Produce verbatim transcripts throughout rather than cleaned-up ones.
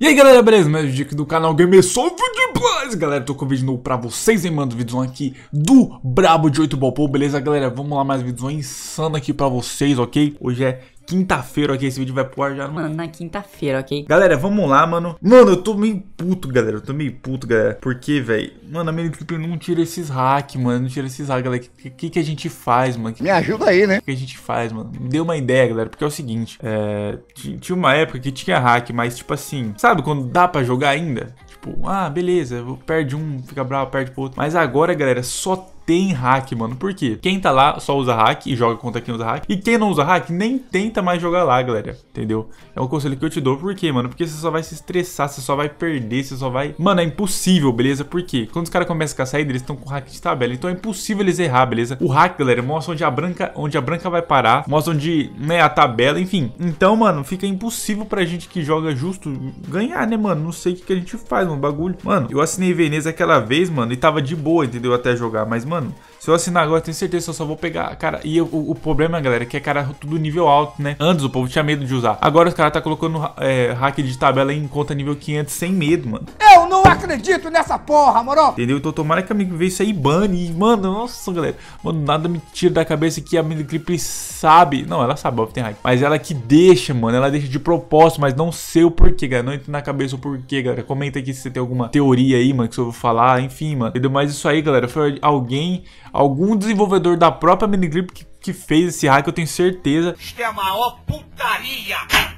E aí galera, beleza? Mais vídeo aqui do canal Gamersoft Plus. Galera, tô com um vídeo novo pra vocês, hein, mano. Vídeo aqui do Brabo de oito Ball Pool, beleza, galera? Vamos lá, mais vídeos insano aqui pra vocês, ok? Hoje é quinta-feira, ok? Esse vídeo vai pro ar já no... Mano, na quinta-feira, ok? Galera, vamos lá, mano. Mano, eu tô meio puto, galera. Eu tô meio puto, galera. Porque, velho, mano, a minha equipe não tira esses hacks, mano. Não tira esses hacks, galera. O que, que, que a gente faz, mano? Me ajuda aí, né? O que a gente faz, mano? Me deu uma ideia, galera. Porque é o seguinte, é... tinha uma época que tinha hack, mas tipo assim, sabe quando dá pra jogar ainda? Tipo, ah, beleza, perde um, fica bravo, perde pro outro. Mas agora, galera, só tem hack, mano. Por quê? Quem tá lá só usa hack e joga contra quem usa hack. E quem não usa hack nem tenta mais jogar lá, galera. Entendeu? É um conselho que eu te dou. Por quê, mano? Porque você só vai se estressar, você só vai perder, você só vai... Mano, é impossível, beleza? Por quê? Quando os caras começam com a saída, eles estão com hack de tabela. Então é impossível eles errar, beleza? O hack, galera, mostra onde a branca, onde a branca vai parar. Mostra onde, né, a tabela, enfim. Então, mano, fica impossível pra gente que joga justo ganhar, né, mano? Não sei o que, que a gente faz, mano. Bagulho. Mano, eu assinei Veneza aquela vez, mano, e tava de boa, entendeu? Até jogar. Mas, mano, se eu assinar agora, eu tenho certeza que eu só vou pegar, cara. E eu, o, o problema, galera, é que é cara tudo nível alto, né? Antes o povo tinha medo de usar. Agora os caras tá colocando é, hack de tabela em conta nível quinhentos sem medo, mano. Eu não acredito nessa porra, moro! Entendeu? Então tomara que a amigo veja isso aí, bane. E, mano, nossa, galera. Mano, nada me tira da cabeça que a Miniclip sabe. Não, ela sabe, ó, tem hack. Mas ela que deixa, mano. Ela deixa de propósito, mas não sei o porquê, galera. Não entra na cabeça o porquê, galera. Comenta aqui se você tem alguma teoria aí, mano, que eu vou falar. Enfim, mano. Entendeu? Mas isso aí, galera, foi alguém, algum desenvolvedor da própria Miniclip que, que fez esse hack, eu tenho certeza. Isto é a maior putaria!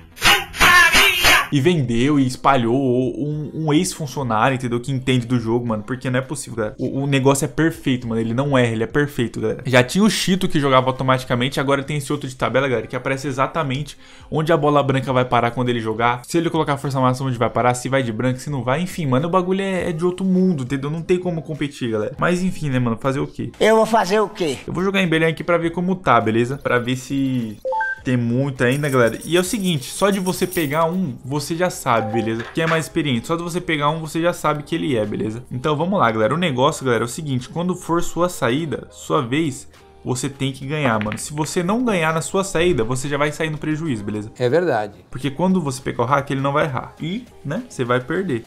Putaria! E vendeu e espalhou um, um ex-funcionário, entendeu? Que entende do jogo, mano. Porque não é possível, galera. O, o negócio é perfeito, mano. Ele não erra, ele é perfeito, galera. Já tinha o Cheeto que jogava automaticamente. Agora tem esse outro de tabela, galera, que aparece exatamente onde a bola branca vai parar quando ele jogar. Se ele colocar força máxima, onde vai parar. Se vai de branca, se não vai. Enfim, mano, o bagulho é, é de outro mundo, entendeu? Não tem como competir, galera. Mas enfim, né, mano? Fazer o quê? Eu vou fazer o quê? Eu vou jogar em Belém aqui pra ver como tá, beleza? Pra ver se... tem muito ainda, galera. E é o seguinte, só de você pegar um, você já sabe, beleza? Quem é mais experiente, só de você pegar um, você já sabe que ele é, beleza? Então vamos lá, galera. O negócio, galera, é o seguinte. Quando for sua saída, sua vez, você tem que ganhar, mano. Se você não ganhar na sua saída, você já vai sair no prejuízo, beleza? É verdade. Porque quando você pegar o hack, ele não vai errar. E, né, você vai perder.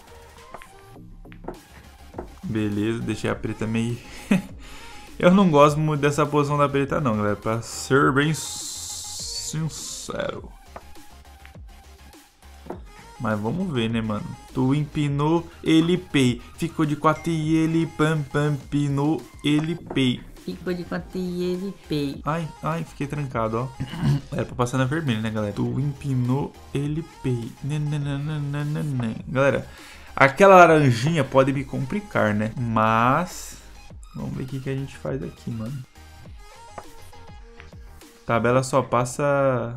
Beleza, deixei a preta meio... Eu não gosto muito dessa posição da preta não, galera. Pra ser bem sincero. Mas vamos ver, né, mano? Tu empinou, ele pei. Ficou de quatro e ele pam pam pinou, ele pei. Ficou de quatro e ele pei. Ai, ai, fiquei trancado, ó. Era pra passar na vermelha, né, galera? Tu empinou, ele pei. Nananana. Galera, aquela laranjinha pode me complicar, né? Mas... vamos ver o que, que a gente faz aqui, mano. Tabela só passa...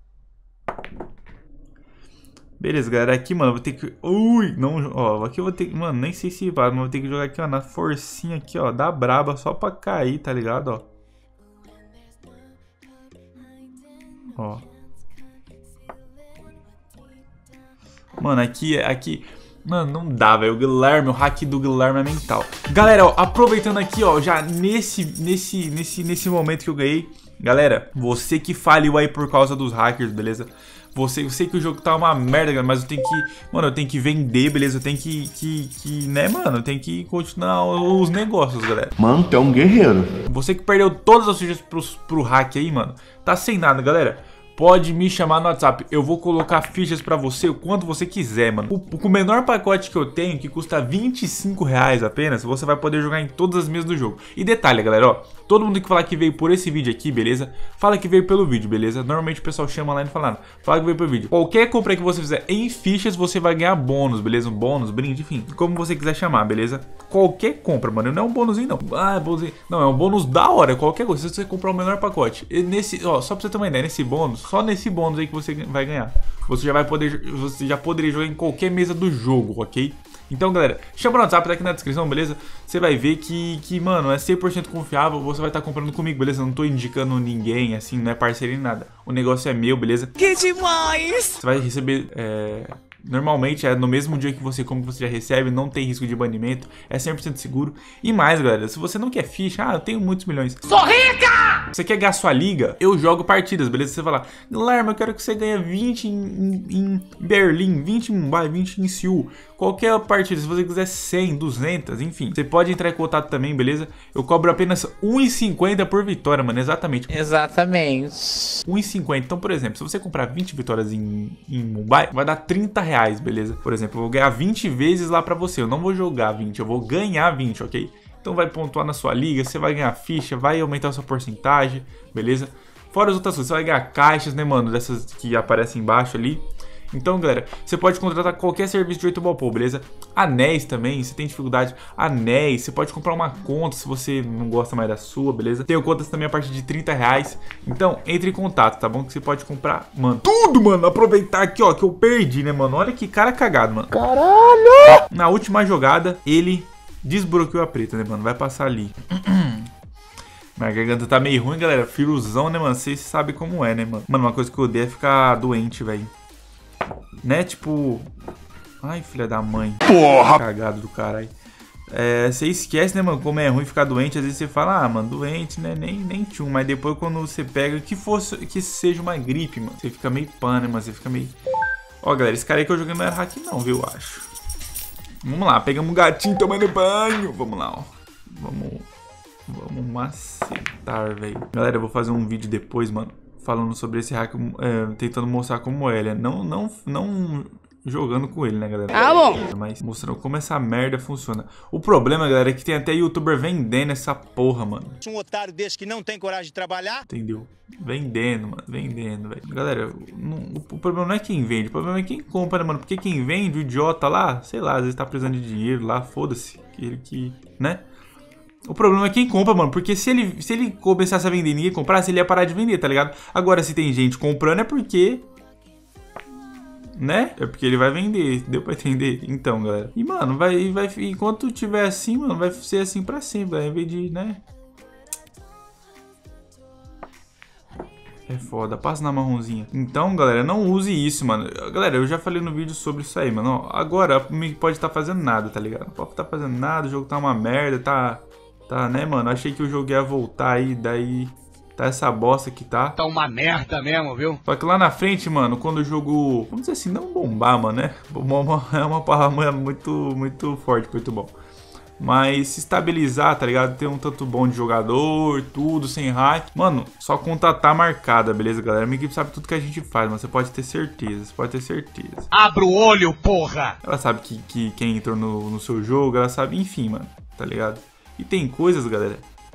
beleza, galera. Aqui, mano, eu vou ter que... ui, não... ó, aqui eu vou ter que... mano, nem sei se vai, mas eu vou ter que jogar aqui, ó, na forcinha aqui, ó, da braba, só pra cair, tá ligado, ó. Ó. Mano, aqui... aqui... mano, não dá, velho. O Guilherme, o hack do Guilherme é mental. Galera, ó, aproveitando aqui, ó, já nesse, nesse, nesse, nesse momento que eu ganhei. Galera, você que faliu aí por causa dos hackers, beleza? Você, eu sei que o jogo tá uma merda, galera, mas eu tenho que... mano, eu tenho que vender, beleza? Eu tenho que, que, que né, mano? Eu tenho que continuar os negócios, galera. Mano, tu é um guerreiro. Você que perdeu todas as fichas pro, pro hack aí, mano, tá sem nada, galera. Pode me chamar no WhatsApp, eu vou colocar fichas pra você o quanto você quiser, mano. O, o menor pacote que eu tenho, que custa vinte e cinco reais apenas, você vai poder jogar em todas as mesas do jogo. E detalhe, galera, ó, todo mundo que falar que veio por esse vídeo aqui, beleza? Fala que veio pelo vídeo, beleza? Normalmente o pessoal chama lá e não fala nada. Fala que veio pelo vídeo. Qualquer compra que você fizer em fichas, você vai ganhar bônus, beleza? Um bônus, brinde, enfim, como você quiser chamar, beleza? Qualquer compra, mano, não é um bônusinho, não. Ah, é bônusinho. Não, é um bônus da hora, qualquer coisa. Se você comprar o menor pacote. E nesse, ó, só pra você ter uma ideia, nesse bônus, só nesse bônus aí que você vai ganhar, você já vai poder, você já poderia jogar em qualquer mesa do jogo, ok? Então, galera, chama no WhatsApp, tá aqui na descrição, beleza? Você vai ver que, que mano, é cem por cento confiável, você vai estar comprando comigo, beleza? Eu não tô indicando ninguém, assim, não é parceria nem nada. O negócio é meu, beleza? Que demais! Você vai receber, é... Normalmente é no mesmo dia que você compra, você já recebe, não tem risco de banimento, é cem por cento seguro. E mais, galera, se você não quer ficha, ah, eu tenho muitos milhões. Sou rica! Você quer ganhar sua liga? Eu jogo partidas, beleza? Você fala, Guilherme, eu quero que você ganhe vinte em, em, em Berlim, vinte em Mumbai, vinte em Seul. Qualquer partida, se você quiser cem, duzentas, enfim. Você pode entrar em contato também, beleza? Eu cobro apenas um real e cinquenta por vitória, mano, exatamente. Exatamente. um real e cinquenta. Então, por exemplo, se você comprar vinte vitórias em, em Mumbai, vai dar trinta reais, beleza? Por exemplo, eu vou ganhar vinte vezes lá pra você. Eu não vou jogar vinte, eu vou ganhar vinte, ok? Então vai pontuar na sua liga, você vai ganhar ficha, vai aumentar a sua porcentagem, beleza? Fora as outras coisas, você vai ganhar caixas, né, mano? Dessas que aparecem embaixo ali. Então, galera, você pode contratar qualquer serviço de oito ball pool, beleza? Anéis também, se tem dificuldade, anéis, você pode comprar uma conta se você não gosta mais da sua, beleza? Tenho contas também a partir de trinta reais. Então, entre em contato, tá bom? Que você pode comprar, mano, tudo, mano. Aproveitar aqui, ó, que eu perdi, né, mano? Olha que cara cagado, mano. Caralho! Na última jogada, ele desbloqueou a preta, né, mano? Vai passar ali. Minha garganta tá meio ruim, galera. Firuzão, né, mano? Vocês sabem como é, né, mano? Mano, uma coisa que eu odeio é ficar doente, velho. Né, tipo... Ai, filha da mãe. Porra! Cagado do caralho. É, você esquece, né, mano, como é ruim ficar doente. Às vezes você fala, ah, mano, doente, né, nem, nem tchum. Mas depois quando você pega, que fosse, que seja uma gripe, mano, você fica meio pano, né, mano, você fica meio... Ó, galera, esse cara aí que eu joguei não era hack não, viu, eu acho. Vamos lá, pegamos um gatinho tomando banho. Vamos lá, ó. Vamos... Vamos macetar, velho. Galera, eu vou fazer um vídeo depois, mano, falando sobre esse hack, é, tentando mostrar como é, né? Não, não, não jogando com ele, né, galera? Ah, bom. Mas mostrando como essa merda funciona. O problema, galera, é que tem até youtuber vendendo essa porra, mano. Um otário desse que não tem coragem de trabalhar. Entendeu? Vendendo, mano. Vendendo, velho. Galera, não, o problema não é quem vende. O problema é quem compra, né, mano? Porque quem vende, o idiota lá, sei lá, às vezes tá precisando de dinheiro lá, foda-se. Ele que, né? O problema é quem compra, mano, porque se ele, se ele começasse a vender e ninguém comprasse, ele ia parar de vender, tá ligado? Agora, se tem gente comprando é porque... Né? É porque ele vai vender, deu pra entender? Então, galera. E, mano, vai, vai, enquanto tiver assim, mano, vai ser assim pra sempre, ao invés de, né? É foda, passa na marronzinha. Então, galera, não use isso, mano. Galera, eu já falei no vídeo sobre isso aí, mano. Ó, agora, pode estar fazendo nada, tá ligado? Não pode estar fazendo nada, o jogo tá uma merda, tá... Tá, né, mano? Achei que o jogo ia voltar aí, daí tá essa bosta que tá. Tá uma merda mesmo, viu? Só que lá na frente, mano, quando o jogo... Vamos dizer assim, não bombar, mano, né? É uma palavra muito, muito forte, muito bom. Mas se estabilizar, tá ligado? Ter um tanto bom de jogador, tudo, sem hack. Mano, só contatar marcada, beleza, galera? Minha equipe sabe tudo que a gente faz, mas você pode ter certeza, você pode ter certeza. Abra o olho, porra! Ela sabe que, que quem entrou no, no seu jogo, ela sabe, enfim, mano, tá ligado? E tem coisas, galera,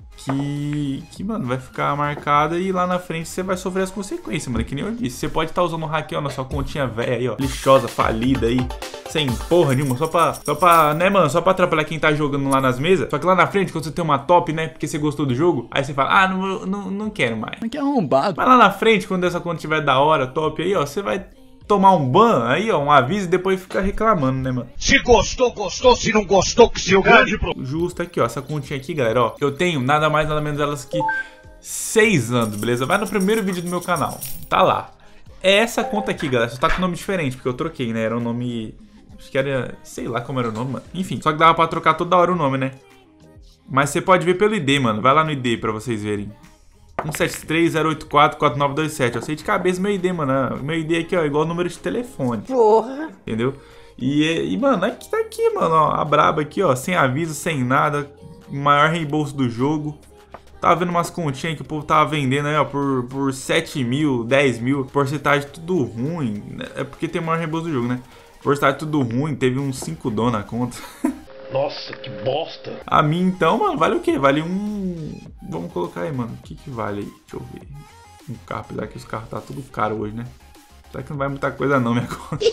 que, que, mano, vai ficar marcada e lá na frente você vai sofrer as consequências, mano. Que nem eu disse, você pode estar tá usando o hack, ó, na sua continha velha aí, ó, lixosa, falida aí, sem porra nenhuma, só pra, só pra, né, mano, só pra atrapalhar quem tá jogando lá nas mesas. Só que lá na frente, quando você tem uma top, né, porque você gostou do jogo, aí você fala, ah, não, não, não quero mais. Que arrombado. Mas lá na frente, quando essa conta tiver da hora, top aí, ó, você vai... tomar um ban, aí ó, um aviso e depois ficar reclamando, né, mano? Se gostou, gostou. Se não gostou, que seu grande problema. Justo aqui, ó, essa continha aqui, galera, ó. Eu tenho nada mais, nada menos elas que seis anos, beleza? Vai no primeiro vídeo do meu canal, tá lá. É essa conta aqui, galera, só tá com nome diferente, porque eu troquei, né? Era um nome... Acho que era... Sei lá como era o nome, mano. Enfim, só que dava pra trocar toda hora o nome, né? Mas você pode ver pelo I D, mano. Vai lá no I D pra vocês verem. um sete três zero oito quatro quatro nove dois sete. Eu sei de cabeça meu I D, mano. Meu I D aqui, ó, igual o número de telefone. Porra. Entendeu? E, e mano, aqui tá aqui, mano, ó. A braba aqui, ó. Sem aviso, sem nada. Maior reembolso do jogo. Tava vendo umas continhas que o povo tava vendendo aí, ó, por, por sete mil, dez mil. Porcentagem tudo ruim. É porque tem maior reembolso do jogo, né? Porcentagem tudo ruim. Teve uns cinco dó na conta. Nossa, que bosta. A mim, então, mano, vale o quê? Vale um... Vamos colocar aí, mano. O que que vale aí? Deixa eu ver. Um carro, apesar que os carros tá tudo caro hoje, né? Até que não vai muita coisa não, minha conta.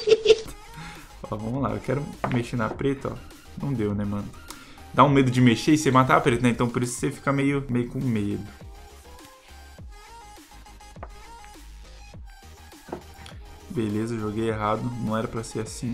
Ó, vamos lá. Eu quero mexer na preta, ó. Não deu, né, mano? Dá um medo de mexer e você matar a preta, né? Então por isso você fica meio, meio com medo. Beleza, joguei errado. Não era pra ser assim.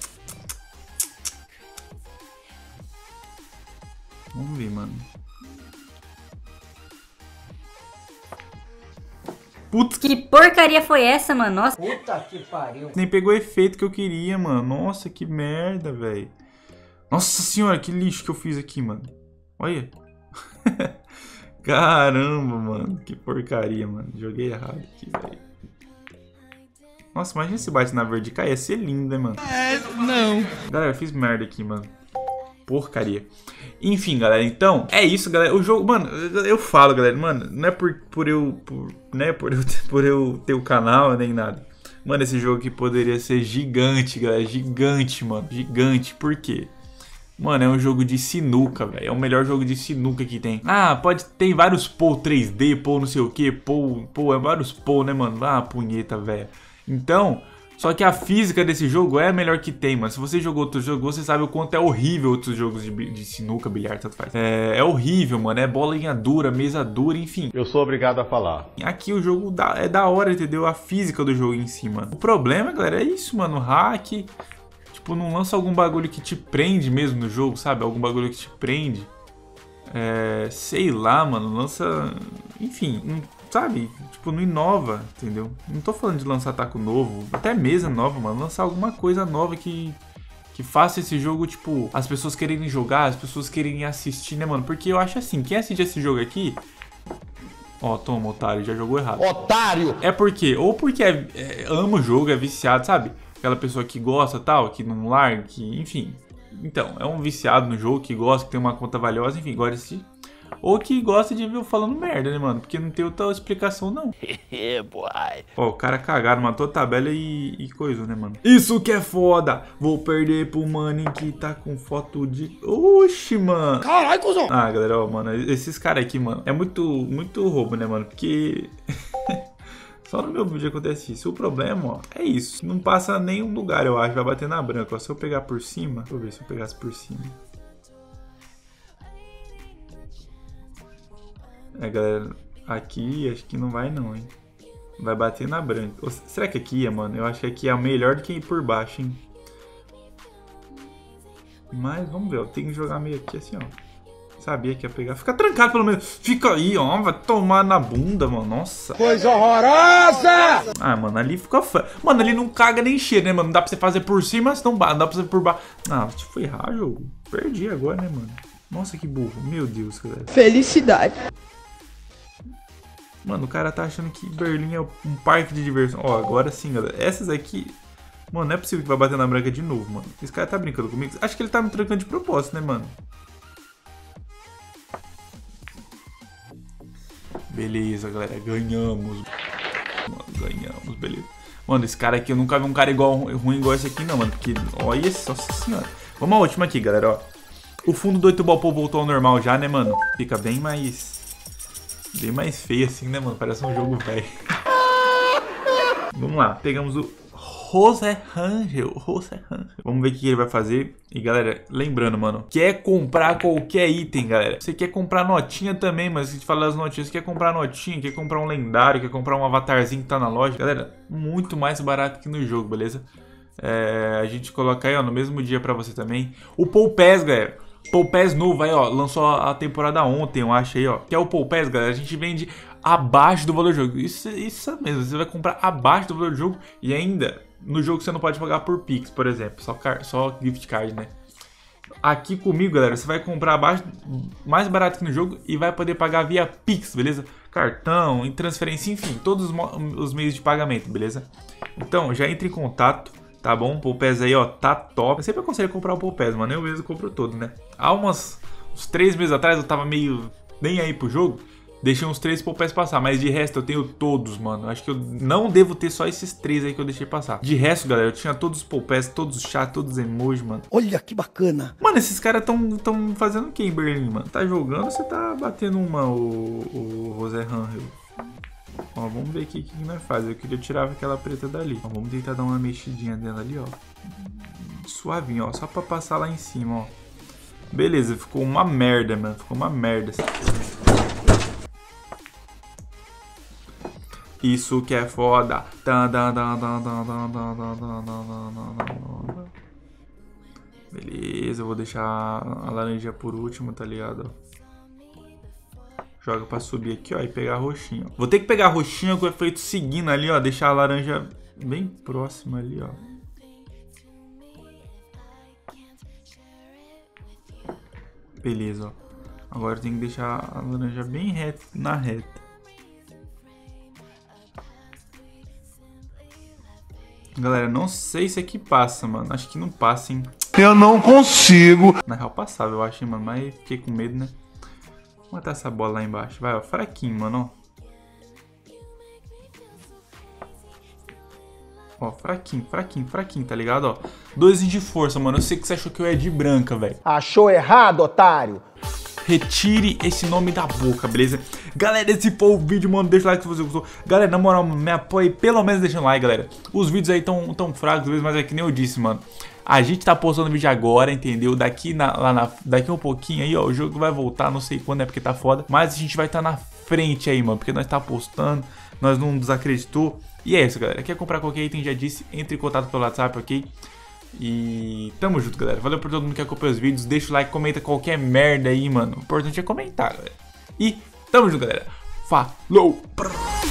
Vamos ver, mano. Putz, Que porcaria foi essa, mano? Nossa. Puta que pariu. nem pegou o efeito que eu queria, mano. Nossa, que merda, velho. Nossa senhora, que lixo que eu fiz aqui, mano. Olha. Caramba, mano. Que porcaria, mano. Joguei errado aqui, velho. Nossa, imagina se bate na verde e cai. Ia ser lindo, né, mano? É, não. Galera, eu fiz merda aqui, mano. Porcaria. Enfim, galera, então, é isso, galera. O jogo, mano, eu falo, galera, mano, não é por, por eu, por, né, por eu, por eu ter o canal, nem nada. Mano, esse jogo aqui poderia ser gigante, galera, gigante, mano, gigante. Por quê? Mano, é um jogo de sinuca, velho. É o melhor jogo de sinuca que tem. Ah, pode ter vários Pou três D, Pou não sei o que, Pou, Pou, é vários Pou, né, mano? Ah, punheta, velho. Então, só que a física desse jogo é a melhor que tem, mano. Se você jogou outro jogo, você sabe o quanto é horrível outros jogos de, de sinuca, bilhar, tanto faz. É, é horrível, mano. É bolinha dura, mesa dura, enfim. Eu sou obrigado a falar. Aqui o jogo dá, é da hora, entendeu? A física do jogo em si, mano. O problema, galera, é isso, mano. Hack, tipo, não lança algum bagulho que te prende mesmo no jogo, sabe? Algum bagulho que te prende. É, sei lá, mano. Lança... Enfim, não... Sabe? Tipo, não inova, entendeu? Não tô falando de lançar taco novo, até mesa nova, mano. Lançar alguma coisa nova que, que faça esse jogo, tipo, as pessoas quererem jogar, as pessoas quererem assistir, né, mano? Porque eu acho assim, quem assiste esse jogo aqui... Ó, toma, otário, já jogou errado. Otário! É porque, ou porque é, é, ama o jogo, é viciado, sabe? Aquela pessoa que gosta tal, que não larga, que, enfim... Então, é um viciado no jogo, que gosta, que tem uma conta valiosa, enfim, gosta de assistir. Ou que gosta de ver eu falando merda, né, mano? Porque não tem outra explicação, não. Ó, o cara cagaram, matou a tabela e, e coisa, né, mano? Isso que é foda! Vou perder pro mano que tá com foto de... Oxi, mano! Caralho, cuzão! Ah, galera, ó, mano, esses caras aqui, mano, é muito, muito roubo, né, mano? Porque... Só no meu vídeo acontece isso. O problema, ó, é isso. Não passa nenhum lugar, eu acho. Vai bater na branca, ó. Se eu pegar por cima... Deixa eu ver se eu pegasse por cima. É, galera, aqui acho que não vai não, hein. Vai bater na branca. Ou, será que aqui é, mano? Eu acho que aqui é melhor do que ir por baixo, hein. Mas vamos ver, ó. Tem que jogar meio aqui assim, ó. Sabia que ia pegar. Fica trancado pelo menos. Fica aí, ó. Vai tomar na bunda, mano. Nossa. Coisa horrorosa! Ah, mano, ali fica... Fa... Mano, ali não caga nem cheira, né, mano? Não dá pra você fazer por cima, senão não dá pra fazer por baixo. Ah, deixa eu ferrar, jogo. Perdi agora, né, mano? Nossa, que burro. Meu Deus, galera. Felicidade. Mano, o cara tá achando que Berlim é um parque de diversão. Ó, agora sim, galera. Essas aqui... Mano, não é possível que vai bater na branca de novo, mano. Esse cara tá brincando comigo. Acho que ele tá me trancando de propósito, né, mano? Beleza, galera. Ganhamos. Mano, ganhamos, beleza. Mano, esse cara aqui, eu nunca vi um cara igual, ruim igual esse aqui, não, mano. Porque, olha esse, nossa senhora. Vamos à última aqui, galera, ó. O fundo do oito ball pool voltou ao normal já, né, mano? Fica bem mais... Bem mais feio assim, né, mano? Parece um jogo velho. Vamos lá. Pegamos o José Rangel. José Rangel. Vamos ver o que ele vai fazer. E, galera, lembrando, mano. Quer comprar qualquer item, galera. Você quer comprar notinha também, mas se a gente falar das notinhas, você quer comprar notinha, quer comprar um lendário, quer comprar um avatarzinho que tá na loja. Galera, muito mais barato que no jogo, beleza? É, a gente coloca aí, ó, no mesmo dia pra você também. O Pou Pass, galera. Pou Pass novo aí, ó, lançou a temporada ontem, eu acho aí, ó. Que é o Pou Pass, galera, a gente vende abaixo do valor do jogo. Isso, isso mesmo, você vai comprar abaixo do valor do jogo e ainda no jogo você não pode pagar por Pix, por exemplo, só, car só gift card, né? Aqui comigo, galera, você vai comprar abaixo, mais barato que no jogo e vai poder pagar via Pix, beleza? Cartão, em transferência, enfim, todos os, os meios de pagamento, beleza? Então, já entre em contato. Tá bom? O Pou Pass aí, ó, tá top. Eu sempre aconselho comprar o Pou Pass, mano. Eu mesmo compro todo, né? Há umas, uns três meses atrás eu tava meio nem aí pro jogo. Deixei uns três Pou Pass passar. Mas de resto eu tenho todos, mano. Acho que eu não devo ter só esses três aí que eu deixei passar. De resto, galera, eu tinha todos os Pou Pass, todos os chats, todos os emojis, mano. Olha que bacana. Mano, esses caras tão, tão fazendo o que em Berlim, mano? Tá jogando ou você tá batendo uma, o, o José Rangel? Ó, vamos ver aqui o que nós faz. Eu queria tirar aquela preta dali. Ó, vamos tentar dar uma mexidinha dela ali, ó. Suavinho, ó. Só pra passar lá em cima, ó. Beleza, ficou uma merda, mano. Ficou uma merda. Isso que é foda. Beleza, eu vou deixar a laranja por último, tá ligado? Joga pra subir aqui, ó, e pegar a roxinha. Ó. Vou ter que pegar a roxinha com o efeito seguindo ali, ó. Deixar a laranja bem próxima ali, ó. Beleza, ó. Agora tem que deixar a laranja bem reta, na reta. Galera, não sei se aqui passa, mano. Acho que não passa, hein. Eu não consigo. Na real passava, eu acho, hein, mano. Mas fiquei com medo, né. Vou matar essa bola lá embaixo. Vai, ó. Fraquinho, mano, ó. Ó, fraquinho, fraquinho, fraquinho, tá ligado, ó. Dois de força, mano. Eu sei que você achou que eu ia de branca, velho. Achou errado, otário? Retire esse nome da boca, beleza? Galera, esse foi o vídeo, mano. Deixa o like se você gostou. Galera, na moral, me apoie pelo menos deixando like, galera. Os vídeos aí tão, tão fracos, mas é que nem eu disse, mano. A gente tá postando vídeo agora, entendeu? Daqui, na, lá na, daqui um pouquinho aí, ó. O jogo vai voltar, não sei quando, é porque tá foda. Mas a gente vai estar tá na frente aí, mano. Porque nós tá postando, nós não desacreditou. E é isso, galera. Quer comprar qualquer item, já disse, entre em contato pelo WhatsApp, ok? E tamo junto, galera. Valeu por todo mundo que acompanha os vídeos. Deixa o like, comenta qualquer merda aí, mano. O importante é comentar, galera. E tamo junto, galera. Falou!